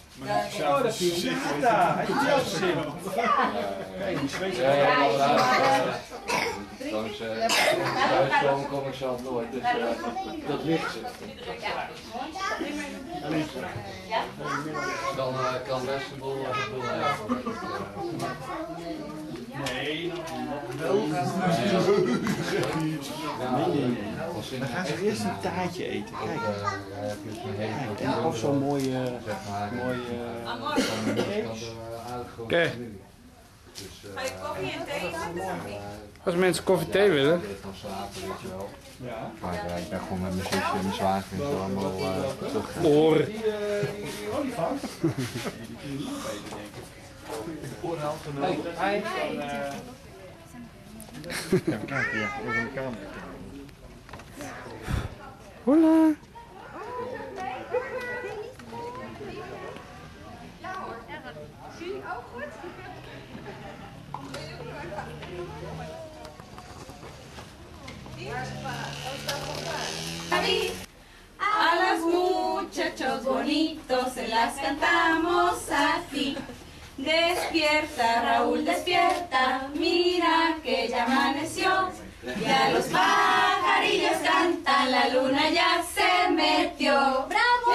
Oh, dat is Renata. Hij is jouw zin. Thuiskomen kom ik zelf nooit, dus dat ligt ze. Dan kan best een boel Nee, wel. Dan gaan ze eerst een taartje eten. Kijk, of zo'n mooie... Oké. Als mensen koffie en thee willen. Ja. Maar ik ben gewoon met mijn zusje en mijn zwager en zo allemaal terug. Oren. Even kijken, ja, over de kamer. Hola. A los muchachos bonitos se las cantamos así. Despierta, Raúl, despierta, mira que ya amaneció. Ya los pajarillos cantan, la luna ya se metió. ¡Bravo!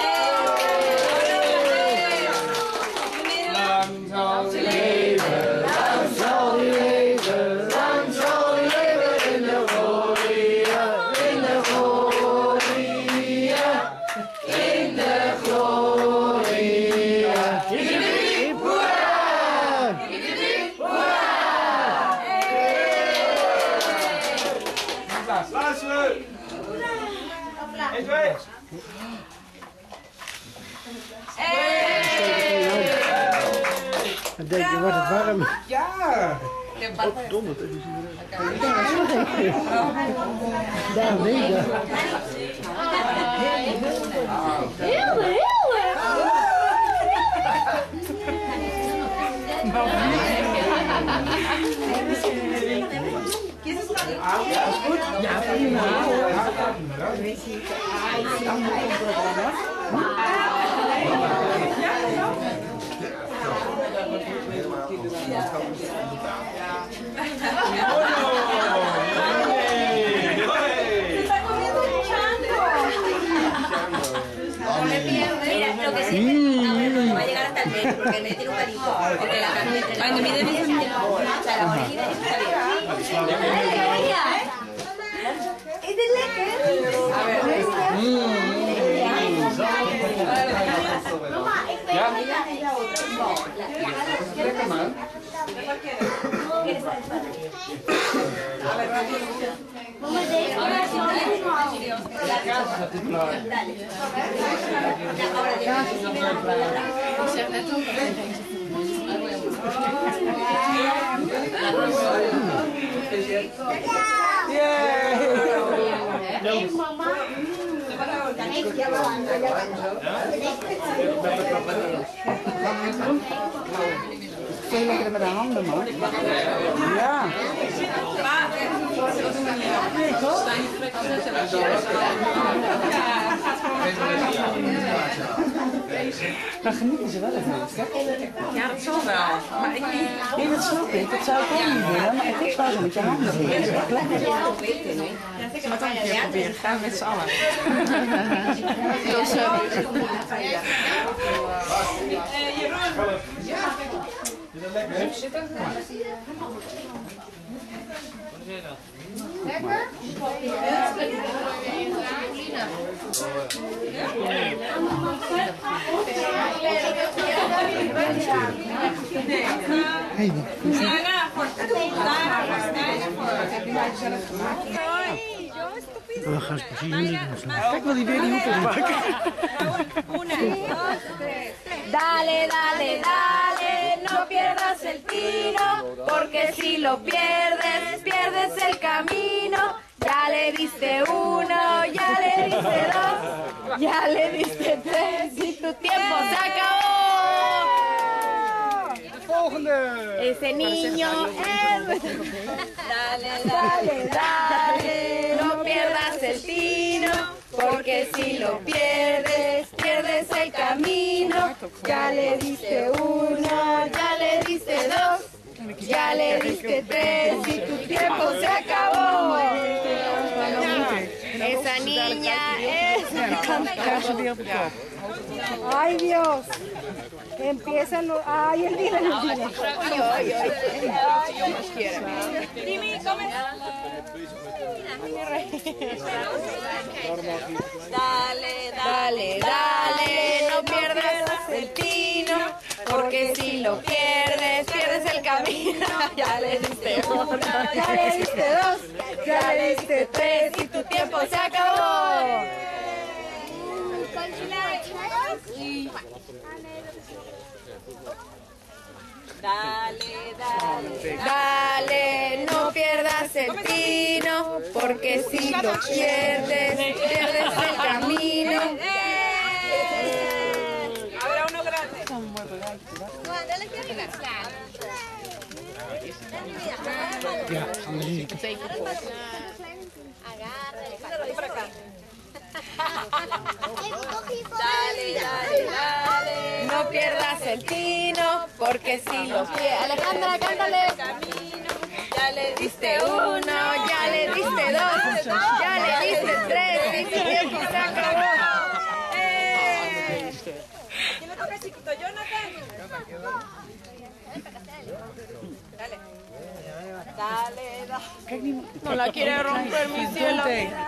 Dan denk je, wordt het warm? Ja! Oh, dom, dat is niet daar, nee, daar. Heel erg! Ja, is goed. Ja, prima. Mira, lo que sí es va a llegar hasta el medio, porque el medio tiene un palito. Porque la carne entre la orejita está bien. ¿Es de lekker? A ver. Lekker man. Mama, deze La kaas gaat dit klaar. Ik zeg net ook. Hey mama. Dan heeft hij wel aan. Veel lekkerder met de handen, man. Ja. Nee, toch? Dan genieten ze wel het meest, hè? Ja, dat zal wel. Maar ik niet. Nee, dat snap ik. Dat zou ik ook niet willen. Maar ik zou zo met je handen doen. Dat is echt lekker. Maar dan een keer proberen. Gaan we met z'n allen. Jeroen! Is dat lekker? Even zitten. Lekker? Hey, we gaan precies kijk wel die weer die hoek opmaken. Dale, dale, dale, no pierdas el tino, porque si lo pierdes, pierdes el camino. Ya le diste uno, ya le diste dos, ya le diste tres y tu tiempo se acabó. Volgende! Ese niño es... Dale, dale, dale, no pierdas el tino, porque si lo pierdes, pierdes el camino. ya le diste uno, ya le diste dos, ya le diste tres y tu tiempo se acabó. Esa niña es... Ay, Dios. Empiezan los... Ay, el día no tiene. Dime, come. Dale, dale, dale, no pierdas el tino, porque si lo pierdes, pierdes el camino. Ya le diste uno, ya le diste dos, ya le diste tres y tu tiempo se acabó. Dale, dale, dale, no pierdas el tino, porque si lo pierdes, pierdes el camino. Habrá uno grande. Ja, dan zie ik het. Dale, dale, dale, no pierdas el tino, porque si lo pierdes... Alejandra, cántale. Ya le diste uno, ya le diste dos, ya le diste tres y tu tiempo se acabó. ¿Quién le toca, chiquito? Jonathan. Dale. Dale, dale. No la quiere romper, mi cielo.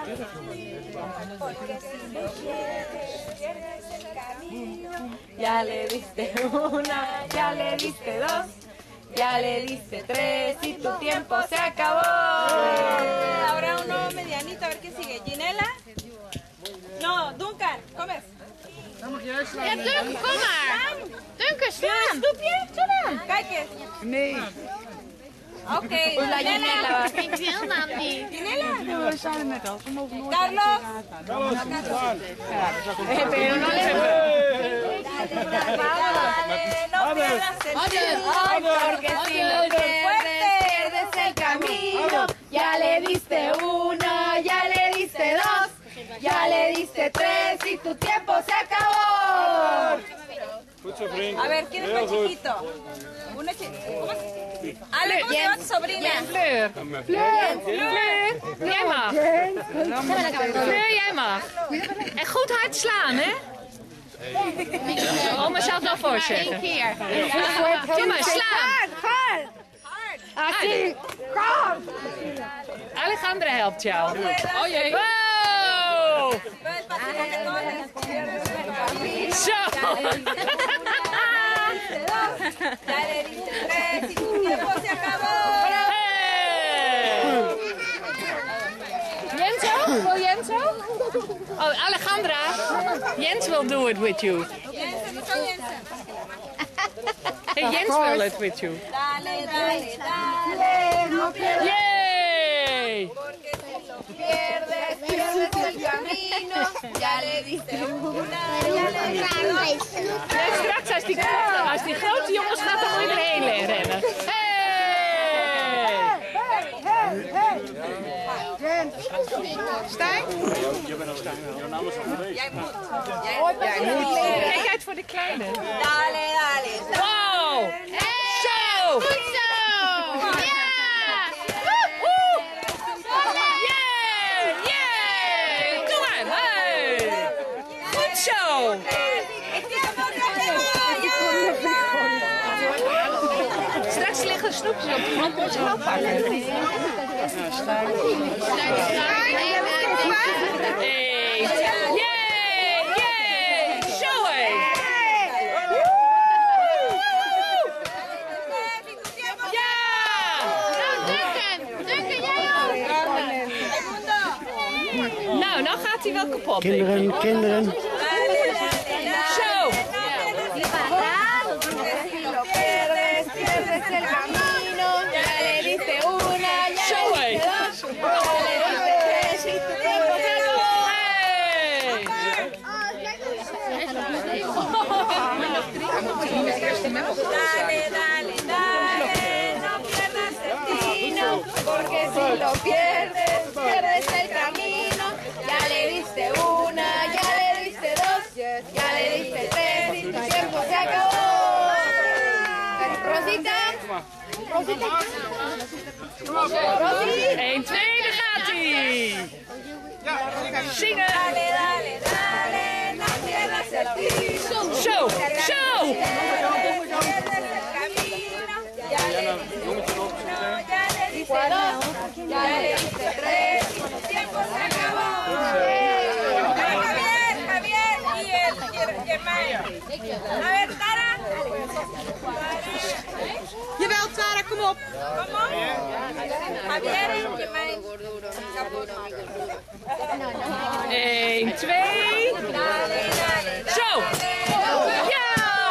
Porque si lo pierdes el camino. Ya le diste una, ya le diste dos, ya le diste tres y tu tiempo se acabó. Habrá uno medianito, a ver qué sigue. ¿Ginela? No, Duncan, comes. Ja, Duncan, kom maar. Duncan, slaan. Snoepje? Kijk eens. Nee. Oké, Ginela. Ik wil nou niet. Ginela? We zijn er net al. We mogen nooit Carlos. Pero no le... No pierdas el tiempo, porque si lo pierdes, pierdes el camino. Ya le diste uno, ya le diste dos, ya le diste tres y tu tiempo se acabó. A ver, ¿quién es más chiquito? Uno ¿cómo es? Ale, ¿cómo se llama tu sobrina? Fleur. Fleur, jij mag. Fleur, jij mag. En goed hard slaan, hè? Oma zal het wel voorzeggen. 1 keer. Kom maar, slaan. Así. Kom. Alejandra helpt jou. Oh jee. Wow! Zo! Ya le diste tres y tu tiempo se acabó. Hey! Jenso? Wil Jenso? Oh, Alejandra. Jens will do it with you. Hey, Jens will it with you. Dale, dale, dale, no pierdas. Yay! Porque si lo pierdes, pierdes el camino. Ya le diste una, ya le diste dos. En straks als die grote jongens gaat, dan moet je erheen rennen. Hey! Stijn? Jij moet. Kijk uit voor de kleine. Dale, dale. Wow! Zo! Goed zo! Ja! Yay! Yay! Kom maar! Hey! Goed zo! Straks liggen snoepjes op de grond, moet je wel pakken. Hey! Yay! Yay! Zo hé! Nou, nou gaat hij wel kapot. Kinderen, kinderen. Zo! Zo hé! Dale, dale, dale, no pierdas el tino, porque si lo pierdes, pierdes el camino. Ya le diste una, ya le diste dos, ya le diste tres y tu tiempo se acabó. 1, 2, daar gaat hij. Zingen. Zo, zo. Jawel, Tara, kom op. Kom op. Javier en Jermaine. 1, 2. Zo. Ja.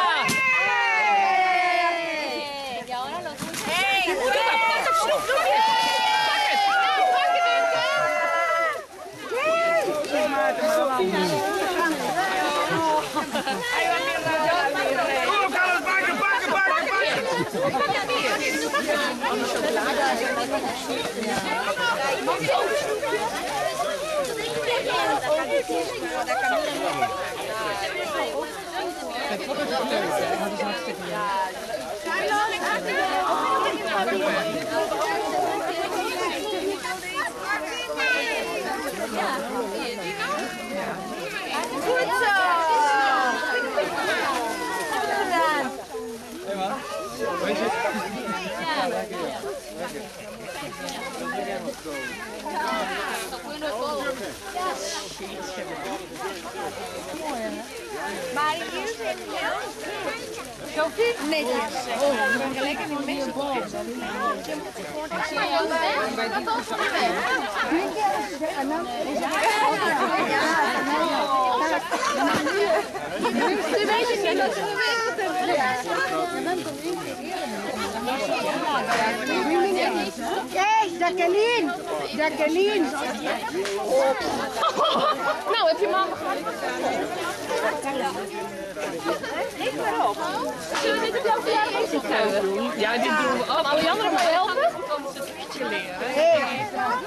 Goed zo! Maar hier zijn Sophie? Nee, ik ben lekker in Mexico. Hey, Jacqueline! Jacqueline! Nou, heb je mama zullen we dit op jouw verjaardag doen? Ja, dit doen we ook. Kan Alejandra me helpen? Om het liedje leren.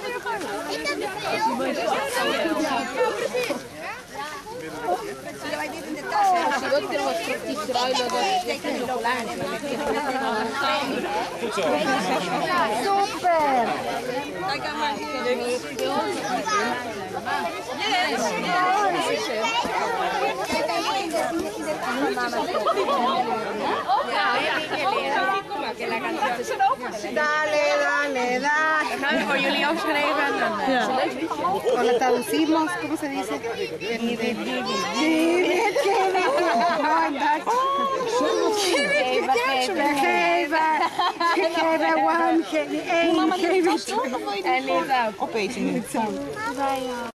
Super! Dale, dale, dale. Dan gaan we voor jullie afschrijven. Con la traducimos, ¿cómo se dice? Geven one, geven één, geven twee. En opeten nu.